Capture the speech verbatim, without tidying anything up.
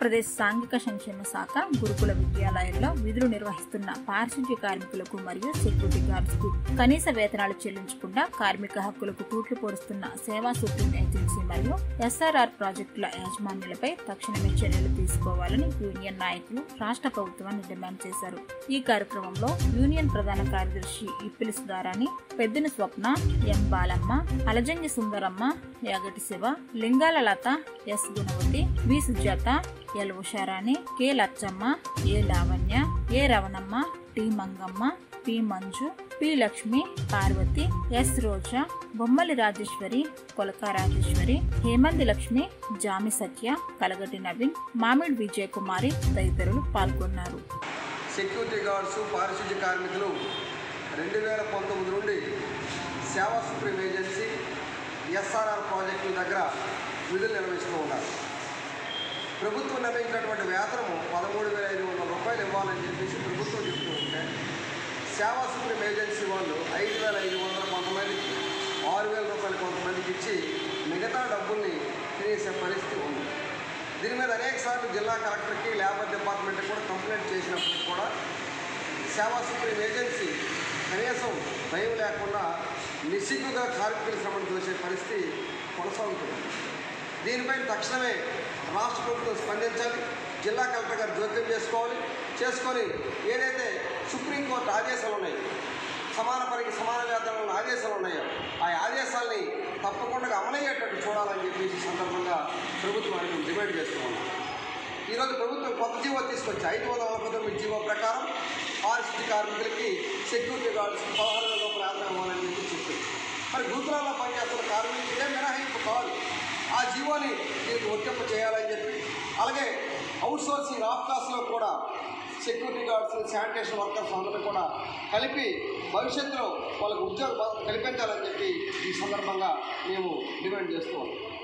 ఆంధ్రప్రదేశ్ సాంఘిక సంక్షేమ శాఖ గురుకుల విద్యాలయాల్లో విధులు నిర్వహిస్తున్న పారిశుధ్య కార్మికులకు మరియు సెక్యూరిటీ గార్డ్స్ కు కనీస వేతనాలు చెల్లించకుండా కార్మిక హక్కులకు తూట్లు పొడుస్తున్న సేవా సుప్రీం ఏజెన్సీ మరియు ఎస్ఆర్ఆర్ ప్రాజెక్టుల యాజమాన్యులపై తక్షణమే చర్యలు తీసుకోవాలని యూనియన్ నాయకులు రాష్ట్ర ప్రభుత్వాన్ని డిమాండ్ చేశారు. ఈ కార్యక్రమంలో యూనియన్ ప్రధాన కార్యదర్శి Ippili Sudharani, Peddina Swapna, M Balamma, Alajangi Sundaramma, Yagati Siva, Lingala Latha, S Gunavathi, V Sujatha, L Usharani, K Lachamma, A Lavanya, A Ravanamma, T Mangamma, P Manju, P Lakshmi, Parvathi, S Roja, Bommali Rajeswari, Kolaka Rajeswari, Hemandi Lakshmi, Jami Satya, Kalagati Naveen, Mamidi Vijaya కుమారి తదితరులు పాల్గొన్నారు. సెక్యూరిటీ గార్డ్స్, పారిశుద్ధ్య కార్మికులు రెండు వేల పంతొమ్మిది నుండి సేవా సుప్రీం ఏజెన్సీ ఎస్ఆర్ఆర్ ప్రాజెక్టుల దగ్గర విధులు నిర్వహిస్తూ ఉన్నారు. ప్రభుత్వం నిర్ణయించినటువంటి వేతనము పదమూడు వేల ఐదు వందల రూపాయలు ఇవ్వాలని చెప్పేసి ప్రభుత్వం చెప్తూ ఉంటే సేవా సుప్రీం ఏజెన్సీ వాళ్ళు ఐదు వేల ఐదు వందల కొంతమందికి, ఆరు వేల రూపాయలు కొంతమందికి ఇచ్చి మిగతా డబ్బుల్ని తినేసే పరిస్థితి ఉంది. దీని మీద అనేక సార్లు జిల్లా కలెక్టర్కి, లేబర్ డిపార్ట్మెంట్కి కూడా కంప్లైంట్ చేసినప్పటికీ కూడా సేవా సుప్రీం ఏజెన్సీ కనీసం భయం లేకుండా నిస్సిగ్గుగా కార్మికుల శ్రమను చూసే పరిస్థితి కొనసాగుతుంది. దీనిపై తక్షణమే రాష్ట్ర ప్రభుత్వం స్పందించాలి. జిల్లా కలెక్టర్ గారు జోక్యం చేసుకోవాలి. చేసుకొని ఏదైతే సుప్రీంకోర్టు ఆదేశాలు ఉన్నాయో, సమాన పనికి సమాన వేతనాల ఆదేశాలు ఉన్నాయో ఆ ఆదేశాలని తప్పకుండా అమలయ్యేటట్టు చూడాలని చెప్పేసి సందర్భంగా ప్రభుత్వానికి డిమాండ్ చేస్తూ ఉన్నాం. ఈరోజు ప్రభుత్వం కొత్త జీవో తీసుకొచ్చి ఐదు వందల నలభై తొమ్మిది జీవో ప్రకారం పారిశుద్ధ్య కార్మికులకి, సెక్యూరిటీ గార్డ్స్కి పదహారు వేల రూపాయలు వేతనం ఇవ్వాలని చెప్పి చెప్పింది. మరి గురుకులాల్లో పనిచేస్తున్న కార్మికులకే మినహాయింపు కావాలి. ఆ జీవోని దీనికి వర్తింప చేయాలని చెప్పి, అలాగే అవుట్ సోర్సింగ్ ఆఫ్ కాస్ట్లో కూడా సెక్యూరిటీ గార్డ్స్, శానిటేషన్ వర్కర్స్ అందరూ కూడా కలిపి భవిష్యత్తులో వాళ్ళకు ఉద్యోగ కల్పించాలని చెప్పి ఈ సందర్భంగా మేము డిమాండ్ చేస్తూ ఉన్నాం.